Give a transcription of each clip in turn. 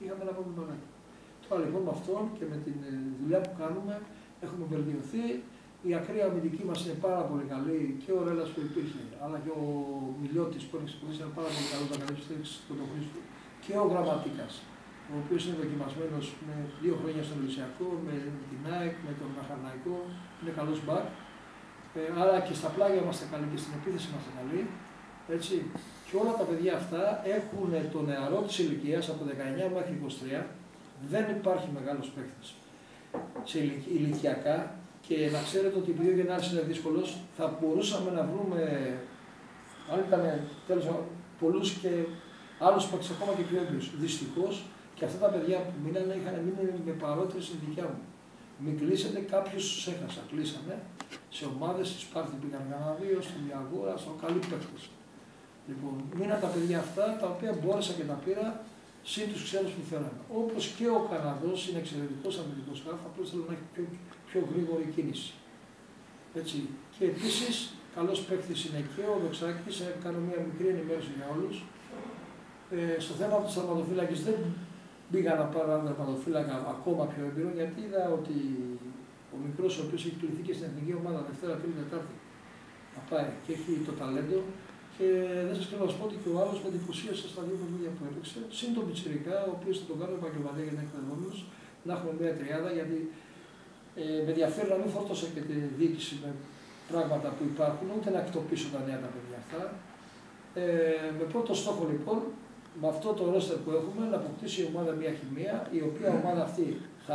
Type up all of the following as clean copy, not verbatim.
είχαμε ένα πρόβλημα. Τώρα λοιπόν με αυτόν και με τη δουλειά που κάνουμε έχουμε βελτιωθεί. Η ακραία αμυντική μας είναι πάρα πολύ καλή και ο Ρέλλας που υπήρχε, αλλά και ο Μιλιώτης που είναι πάρα πολύ καλό να καλύψει στήριξη του Χρήστου και ο Γραμματίκας, ο οποίος είναι δοκιμασμένος με 2 χρόνια στον Ολυσιακό, με την ΑΕΚ, με τον Μαχαρναϊκό, είναι καλός μπακ. Άρα και στα πλάγια είμαστε καλοί και στην επίθεση είμαστε καλοί. Έτσι. Και όλα τα παιδιά αυτά έχουν το νεαρό της ηλικίας από 19 μέχρι 23. Δεν υπάρχει μεγάλος παίκτης σε ηλικιακά. Και να ξέρετε ότι επειδή ο Γενάρης είναι δύσκολος, θα μπορούσαμε να βρούμε, αν ήταν τέλος πολλούς και άλλους παίκτες ακόμα και πιο έμπειρους. Δυστυχώς και αυτά τα παιδιά που μείνανε είχαν μείνει με παρότερη στην δικιά μου. Μην κλείσετε, κάποιους τους έχασα. Κλείσανε σε ομάδες, στη Σπάρτη πήγαν κανένα 2, στον Διαγόρα, στον καλή παίκτες. Λοιπόν, μείναν τα παιδιά αυτά τα οποία μπόρεσα και τα πήρα. Συν τους ξένους που φέραμε. Όπως και ο Καναδός είναι εξαιρετικός αμυντικός χάφ, απλώς θέλω να έχει πιο γρήγορη κίνηση. Έτσι. Και επίσης, καλός παίκτης είναι και ο Δοξάκης, κάνω μια μικρή ενημέρωση για όλους. Στο θέμα του τερματοφύλακες δεν πήγα να πάρω έναν τερματοφύλακα ακόμα πιο έμπειρο, γιατί είδα ότι ο μικρός, ο οποίος έχει κληθεί και στην εθνική ομάδα Δευτέρα, Τρίτη, Τετάρτη, να πάει και έχει το ταλέντο. Και δεν σας θέλω να πω ότι και ο άλλος με εντυπωσίασε στα 2 παιχνίδια που έπαιξε. Συν τον Πιτσιρικά, ο οποίος θα τον κάνω επαγγελματία για να είναι εκπαιδευόμενος, να έχουμε μια τριάδα, γιατί με ενδιαφέρει να μην φορτώσω και τη διοίκηση με πράγματα που υπάρχουν, ούτε να εκτοπίσω τα νέα τα παιδιά αυτά. Με πρώτο στόχο λοιπόν, με αυτό το ρόστερ που έχουμε, να αποκτήσει η ομάδα μια χημεία, η οποία ομάδα αυτή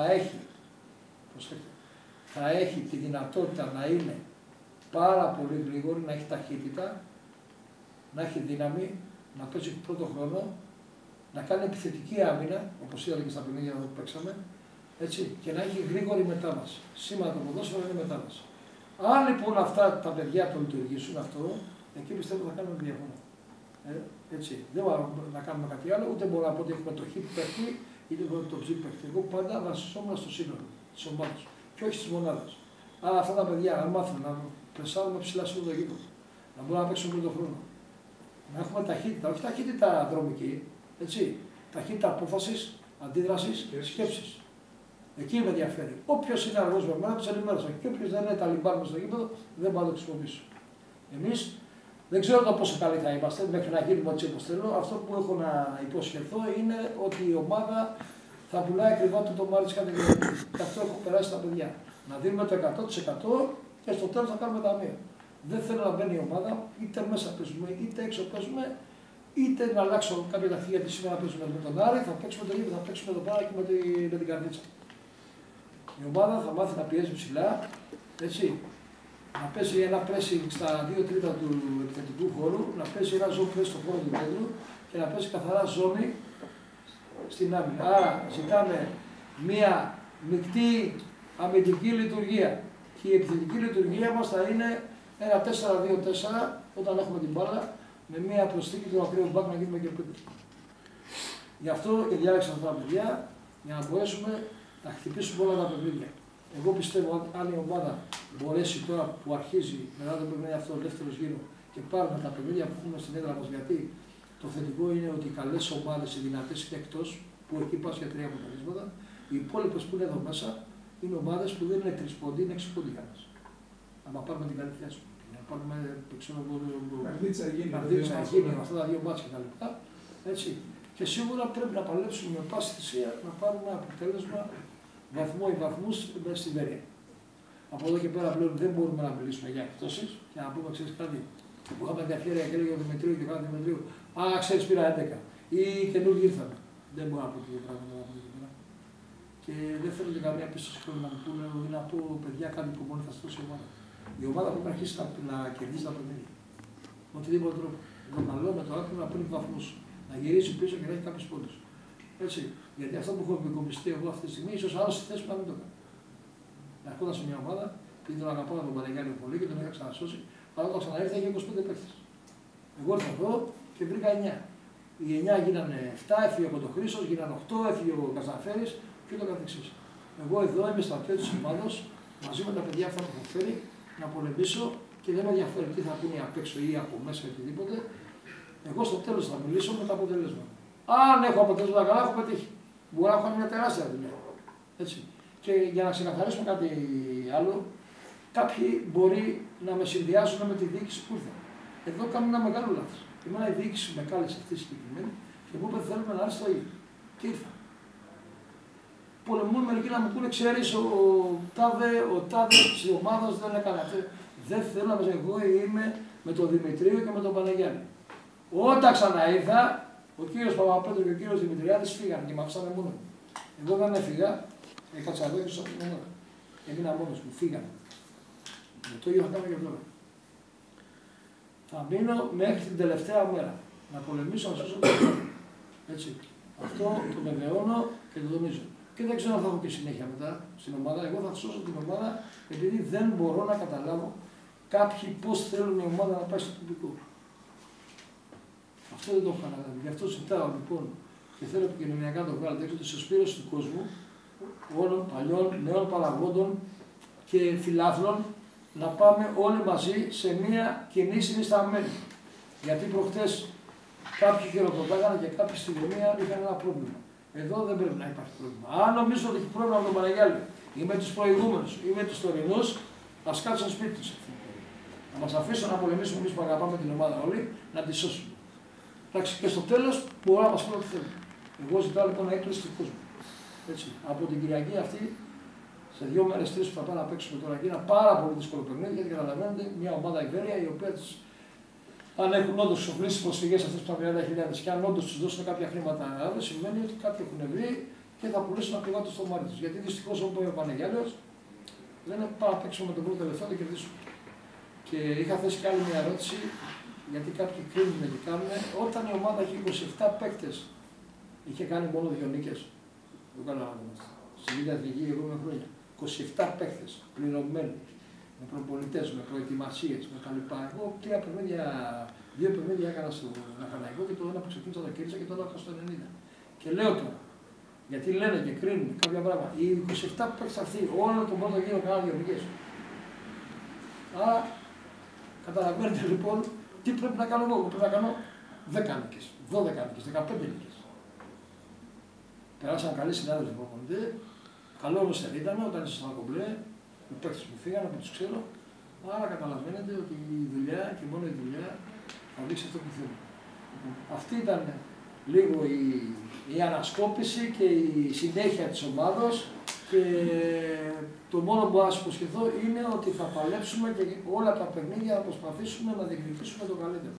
θα έχει τη δυνατότητα να είναι πάρα πολύ γρήγορη, να έχει ταχύτητα, να έχει δύναμη, να παίζει πρώτο χρόνο, να κάνει επιθετική άμυνα, όπως είδατε και στα παιχνίδια που παίξαμε, έτσι, και να έχει γρήγορη μετάβαση. Σήμερα το ποδόσφαιρο είναι μετάβαση. Αν λοιπόν αυτά τα παιδιά το λειτουργήσουν αυτό, εκεί πιστεύω θα κάνουμε διαφορά. Έτσι. Δεν μπορούμε να κάνουμε κάτι άλλο, ούτε μπορούμε να πω ότι έχουμε το χι παίχτη, είτε το ψι παίχτη. Εγώ πάντα βασιζόμουν στο σύνολο τη ομάδα και όχι τη μονάδα. Άρα αυτά τα παιδιά, αν μάθουν να πρεσάρουμε ψηλά σε όλο το γήπεδο, να μπορούν να παίξουν πρώτο χρόνο. Να έχουμε ταχύτητα, όχι ταχύτητα δρομική, έτσι. Ταχύτητα απόφασης, αντίδρασης και σκέψης. Εκεί με ενδιαφέρει. Όποιος είναι αργός με εμένα, τους ενημέρωσα. Και όποιος δεν είναι ταλιμπάν στο γήπεδο, δεν μπορώ να το χρησιμοποιήσω. Εμείς δεν ξέρω το πόσο καλοί θα είμαστε μέχρι να γίνουμε έτσι όπως θέλω. Αυτό που έχω να υποσχεθώ είναι ότι η ομάδα θα πουλάει ακριβά το μάρι της κατηγορίας. Και αυτό έχω περάσει στα παιδιά. Να δίνουμε το 100% και στο τέλος θα κάνουμε ταμείο. Δεν θέλω να μπαίνει η ομάδα, είτε μέσα παίζουμε, είτε έξω παίζουμε, είτε να αλλάξω κάποια ταχύτητα γιατί σήμερα παίζουμε με τον Άρη, θα παίξουμε το ίδιο, θα παίξουμε το Πάρα και με την Καρδίτσα. Η ομάδα θα μάθει να πιέζει ψηλά, έτσι, να παίζει ένα pressing στα 2 τρίτα του επιθετικού χώρου, να παίζει ένα zone press στον χώρο του κέντρου και να παίζει καθαρά ζώνη στην άμυνα. Άρα ζητάμε μία μεικτή αμυντική λειτουργία και η επιθετική λειτουργία μας θα είναι ένα 4-2-4 όταν έχουμε την μπάλα με μία προσθήκη του ακραίου μπακ να γίνουμε και πέντε. Γι' αυτό και διάλεξα αυτά τα παιδιά για να μπορέσουμε να χτυπήσουμε όλα τα παιχνίδια. Εγώ πιστεύω ότι αν η ομάδα μπορέσει τώρα που αρχίζει μετά το παιχνίδι αυτό ο δεύτερος γύρο και πάρουμε τα παιχνίδια που έχουμε στην έδρα μας, γιατί το θετικό είναι ότι οι καλές ομάδες, οι δυνατές είναι εκτός, που εκεί πας για 3 αποτελέσματα, οι υπόλοιπες που είναι εδώ μέσα είναι ομάδες που δεν είναι 3 πόντι, είναι 6 πόντι κανένας. Αν πάρουμε την καλή θέση, να πάρουμε Καρδίτσα, Αγίνη, αυτά τα 2 μάτια κτλ. Έτσι. Και σίγουρα πρέπει να παλέψουμε με πάση θυσία να πάρουμε αποτέλεσμα βαθμό ή βαθμούς μέσα στη Βέρεια. Από εδώ και πέρα πλέον δεν μπορούμε να μιλήσουμε για εκτόσεις και να πούμε, ξέρεις κάτι, που είχαμε ενδιαφέρεια και έλεγε ο Δημητρίου και ο Δημητρίου, α, ξέρεις, πήρα 11 ή καινούργοι ήρθαν. Δεν μπορώ να πω τέτοια πράγματα από εκεί πέρα. Και δεν θέλω και καμία πίστοση που να μου πούνε ή να πω, παιδιά, κάτι που μόνο θα στρώσει η ομάδα. Η ομάδα πρέπει να αρχίσει να κερδίσει τα παιχνίδια. Με οτιδήποτε τρόπο. Με το μυαλό, με το άκρο να παίρνει βαθμούς. Να γυρίσει πίσω και να έχει κάποιους πόντους. Έτσι. Γιατί αυτό που έχω επικομπιστεί εγώ αυτή τη στιγμή, ίσως άλλο στη θέση που να μην το κάνω. Να έρχονταν σε μια ομάδα, επειδή τον αγαπάω τον Πανεγιάννη πολύ και τον είχα ξανασώσει, αλλά όταν ξαναήρθε είχε 25 παίκτες. Εγώ ήρθα εδώ και βρήκα 9. Οι 9 γίνανε 7, έφυγε ο Κοντοχρήσος, γίνανε 8, έφυγε ο Καζαφέρης και ούτω καθεξής. Εγώ εδώ είμαι στρατιώτης της ομάδας, μαζί με τα παιδιά αυτά που έχω φέρει, να πολεμήσω και δεν με ενδιαφέρει τι θα πούνε απ' έξω ή από μέσα ή οτιδήποτε. Εγώ στο τέλος θα μιλήσω με τα αποτελέσματα. Αν έχω αποτελέσματα καλά, έχω πετύχει. Μπορεί να κάνουν μια τεράστια δουλειά. Έτσι. Και για να ξεκαθαρίσουμε κάτι άλλο, κάποιοι μπορεί να με συνδυάσουν με τη διοίκηση που ήρθα. Εδώ κάνουν ένα μεγάλο λάθος. Εμένα η διοίκηση με κάλεσε αυτή συγκεκριμένη και μου είπε: θέλουμε να έρθει το ίδιο. Και ήρθα. Πολεμούν μερικοί να μου πούνε: ξέρεις, ο τάδε τη ομάδα δεν έκανε αυτό. Δεν θέλω να με εγώ είμαι με τον Δημητρίου και με τον Παναγιάννη. Όταν ξαναήρθα, ο κύριος Παπαπέτρου και ο κύριος Δημητριάδης φύγανε και με άφησανε μόνο. Εγώ δεν έφυγα, έκατσα εδώ και στην ομάδα. Έμεινα μόνος μου, φύγανε. Το ίδιο θα κάνω και τώρα. Θα μείνω μέχρι την τελευταία μέρα. Να πολεμήσω, να σώσω τον κόσμο. Έτσι. Αυτό το βεβαιώνω και το τονίζω. Και δεν ξέρω αν θα έχω και συνέχεια μετά στην ομάδα. Εγώ θα σώσω την ομάδα επειδή δεν μπορώ να καταλάβω κάποιοι πώς θέλουν η ομάδα να πάει στο τοπικό. Αυτό δεν το έχω καταλάβει. Γι' αυτό ζητάω λοιπόν και θέλω επικοινωνιακά να το βγάλετε έξω τη συσπήρωση του κόσμου, όλων παλιών, νέων παραγόντων και φιλάθλων, να πάμε όλοι μαζί σε μια κοινή συνισταμένη. Γιατί προχτές κάποιοι χειροκροτάγανε και κάποιοι στην Γερμανία είχαν ένα πρόβλημα. Εδώ δεν πρέπει να υπάρχει πρόβλημα. Αν νομίζω ότι έχει πρόβλημα με τον Παναγιάλη ή με τους προηγούμενους ή με τους τωρινούς, ας κάτσουν σπίτι τους. Να μας αφήσουν να πολεμήσουμε εμείς που αγαπάμε την ομάδα όλοι, να τη σώσουμε. Εντάξει, και στο τέλος μπορούν να μας πούνε ό,τι θέλουν. Εγώ ζητάω λοιπόν να έκπληξη του κόσμου. Έτσι. Από την Κυριακή αυτή, σε 2 μέρες, 3 που θα πάμε να παίξουμε τώρα εκεί, ένα πάρα πολύ δύσκολο παιχνίδι, γιατί καταλαβαίνετε μια ομάδα Ιβέρια η οποία αν έχουν όντως σοφρήσει προσφυγές αυτές των 30.000 και αν όντως τους δώσουν κάποια χρήματα άλλο, σημαίνει ότι κάποιοι έχουν βρει και θα πουλήσουν ακριβά το στομάρι τους. Γιατί δυστυχώς, όπως είπε ο Πανεγιάλεος, δεν είναι πάρα να παίξουμε με τον πρώτο τελευταίο και κερδίσουμε. Και είχα θέσει και άλλη μια ερώτηση, γιατί κάποιοι κρίνουν και κάνουν, όταν η ομάδα έχει 27 παίκτες, είχε κάνει μόνο 2 νίκες. Δεν καταλαβαίνετε. Στη Β' Εθνική εγώ με χρόνια. 27 παίκτες πληρωμένοι. Με προπονητές, με προετοιμασίες, με τα λοιπά. Εγώ 2 παιχνίδια έκανα στο Ναχαναϊκό και το ένα που ξεκίνησα το κέρδισα και το άλλο είχα στο 90. Και λέω τώρα, γιατί λένε και κρίνουν κάποια πράγματα, οι 27 παίκτες αυτοί, όλο τον πρώτο γύρο κάναν 2 νίκες. Άρα, καταλαβαίνετε λοιπόν τι πρέπει να κάνω εγώ. Πρέπει να κάνω 10 νίκες, 12 νίκες, 15 νίκες. Περάσαν καλοί συνάδελφοι προπονητές, καλό ρόστερ ήταν όταν ήσασταν κομπλέ. Οι παίκτες που φύγανε, που τους ξέρω, άρα καταλαβαίνετε ότι η δουλειά και μόνο η δουλειά θα δείξει αυτό που θέλει. Αυτή ήταν λίγο η ανασκόπηση και η συνέχεια της ομάδος και το μόνο που μπορώ να σας υποσχεθώ είναι ότι θα παλέψουμε και όλα τα παιχνίδια να προσπαθήσουμε να διεκδικήσουμε το καλύτερο.